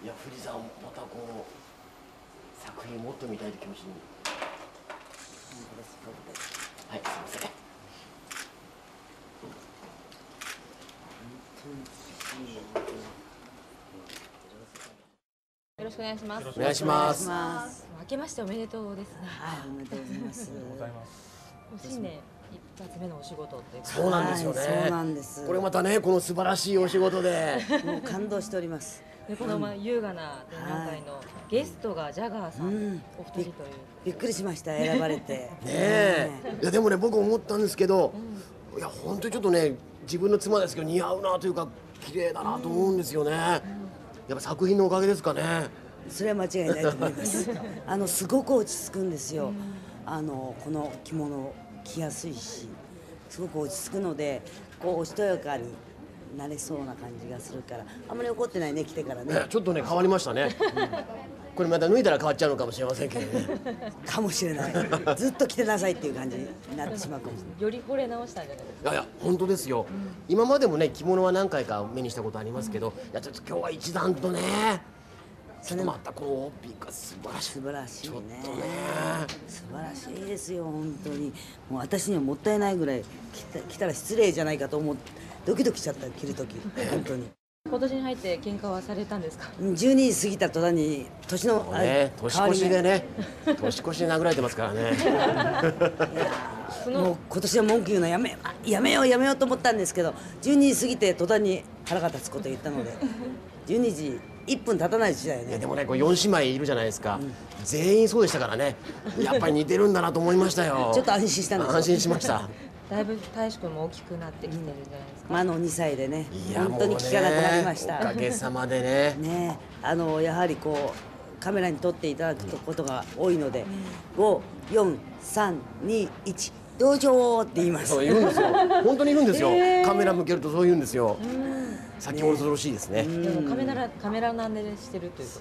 いや、富士山またこう作品もっと見たいという気持ちに。はい、すみません。 よろしくお願いします。 お願いします。 明けましておめでとうですね。 はい、おめでとうございます。 新年一発目のお仕事っていう。 そうなんですよね。 そうなんです。 これまたね、この素晴らしいお仕事で。 もう感動しております。 で、この優雅な展覧会のゲストがジャガーさん、お二人という。 びっくりしました、選ばれて。 ねえ。いや、でもね、僕思ったんですけど。いや、本当にちょっとね、自分の妻ですけど、似合うなというか、綺麗だなと思うんですよね。やっぱ作品のおかげですかね。 それは間違いないと思います。すごく落ち着くんですよ。この着物着やすいし、すごく落ち着くので、こうおしとやかになれそうな感じがするから、あんまり怒ってないね、着てからね。 ちょっとね、変わりましたね。これまた脱いだら変わっちゃうのかもしれませんけどね。 かもしれない。ずっと着てなさいっていう感じになってしまうかもしれない。 より惚れ直したんじゃないですか。 いやいや、本当ですよ。今までもね、着物は何回か目にしたことありますけど、いや、ちょっと今日は一段とね。ちょっとまたこのオピが素晴らしい。 素晴らしいね。 ちょっとね。 素晴らしいですよ、本当に。もう私にはもったいないぐらい着たら失礼じゃないかと思ってドキドキしちゃった、着る時。本当に。 今年に入って喧嘩はされたんですか。 12時過ぎた途端に年の年越しでね、年越しで殴られてますからね。 もう今年は文句言うのやめようと思ったんですけど、12時過ぎて途端に腹が立つこと言ったので、12時1分経たない時代ね。 でもね、これ4姉妹いるじゃないですか。全員そうでしたからね。やっぱり似てるんだなと思いましたよ。 ちょっと安心したんですよ。 安心しました。 だいぶ大志くんも大きくなってきてるんじゃないですか。 2歳でね、本当に聞かなくなりました。 おかげさまでね。 ね、やはりこうカメラに撮っていただくことが多いので、5、4、3、2、1、どうぞって言います。 そう言うんですよ。本当に言うんですよ。カメラ向けるとそう言うんですよ。先ほど恐ろしいですね。 でもカメラなんでしてるということ。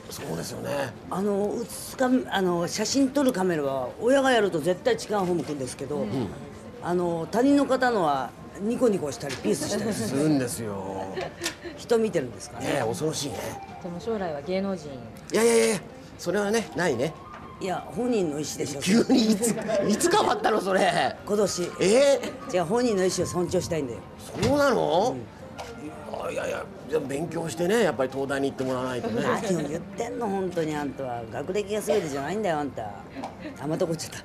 そうですよね。 写真撮るカメラは親がやると絶対違う方向くんですけど、他人の方のはニコニコしたりピースしたりするんですよ。 人見てるんですかね。 恐ろしいね。 でも将来は芸能人。 いや、それはね、ないね。 いや、本人の意思でしょ。 急にいつ変わったのそれ。 今年。じゃあ本人の意思を尊重したいんだよ。 そうなの？いや、でも勉強してね、やっぱり東大に行ってもらわないとね。 何を言ってんの、本当に。あんたは学歴が全てじゃないんだよ、あんた。また怒っちゃった。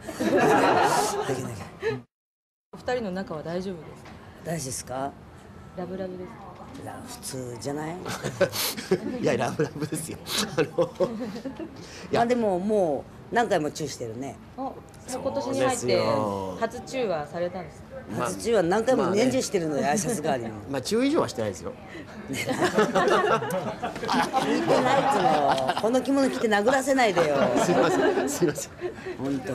お二人の仲は大丈夫ですか。 大事ですか。 ラブラブですか。 普通じゃない。 いや、ラブラブですよ。 でももう何回もチューしてるね。 今年に入って初チューはされたんですか。 初チューは何回も年中してるので、挨拶代わりに。 チュー以上はしてないですよ。 聞いてないっつの。この着物着て殴らせないでよ。 すいません。 本当に。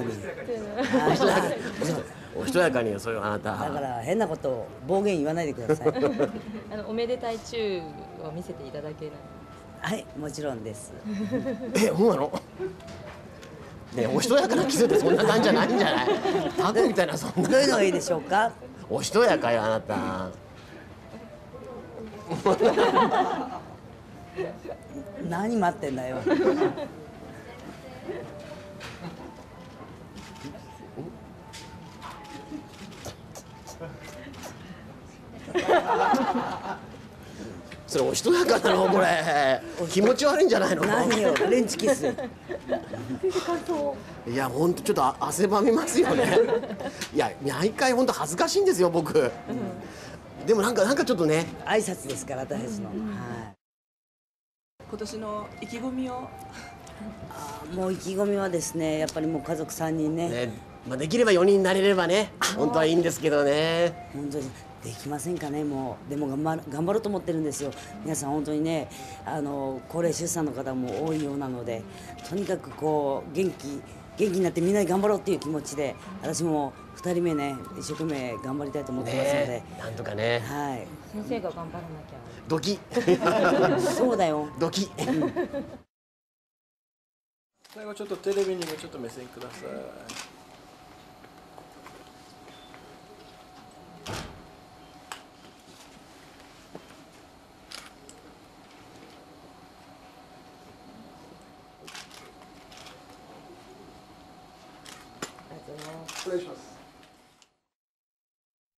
おしとやかによ、そういうあなた。 だから変なことを暴言言わないでください。 おめでたいチューを見せていただけない。 はい、もちろんです。 そうなの？ね、おしとやかなキスってそんな感じじゃないんじゃない？タコみたいな、そんな。 どういうのがいいでしょうか？ おしとやかよ、あなた。 何待ってんだよ。 それおしとやかなのこれ。気持ち悪いんじゃないの？ 何よ、レンチキス。 いや、本当ちょっと汗ばみますよね。いや、毎回本当恥ずかしいんですよ、僕。でもなんかちょっとね。 挨拶ですから、私たちの。 今年の意気込みを。 もう意気込みはですね、やっぱりもう家族3人ね。 できれば4人になれればね、本当はいいんですけどね。 本当にできませんかね。もうでも頑張ろうと思ってるんですよ。皆さん本当にね、高齢出産の方も多いようなので、とにかくこう元気になってみんなで頑張ろうっていう気持ちで、私も2人目ね、一生懸命頑張りたいと思ってますので。 なんとかね。 はい。 先生が頑張らなきゃ。 ドキ。 そうだよ。 ドキ。 最後ちょっとテレビにもちょっと目線ください。 お願いします。